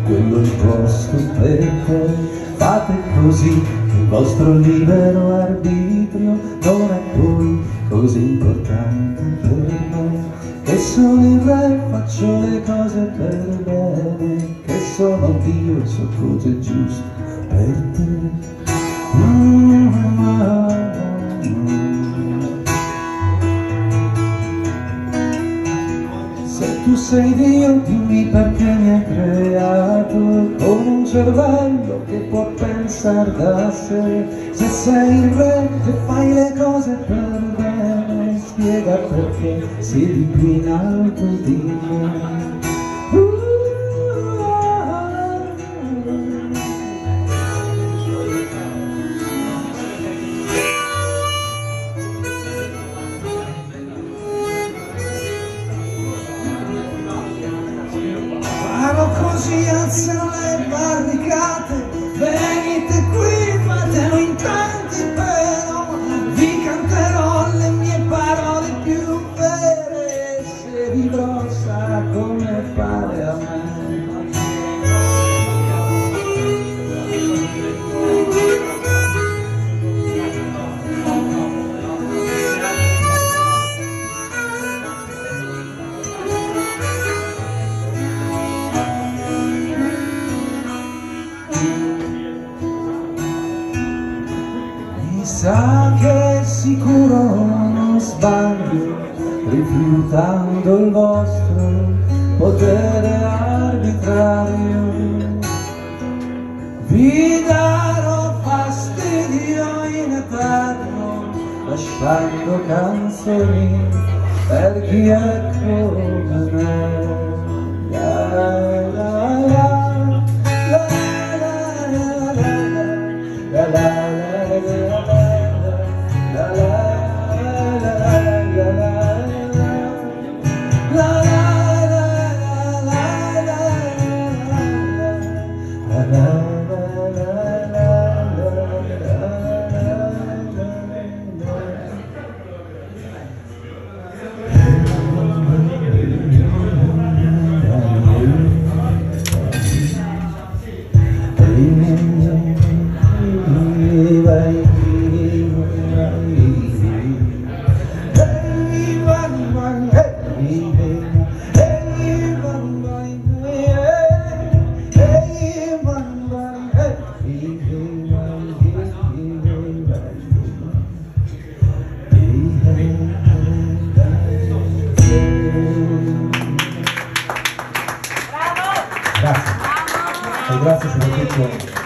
quello è il posto per te. Fate così, il vostro libero arbitrio non è poi così importante per me, che sono il re, faccio le cose per bene, che sono Dio, so cose giuste per te. Se tu sei Dio, dimmi perché mi hai creato con un cervello che può pensare da sé. Se sei il re e fai le cose per bene, spiega perché siedi qui in alto di me. Così alzano le barricate, venite qui, fatelo in tanti, però vi canterò le mie parole più vere, se vivrò sarà come pare a me. Sa che sicuro non sbaglio, rifiutando il vostro potere arbitrario. Vi darò fastidio in eterno, lasciando canzoni per chi è come me. Grazie, e grazie soprattutto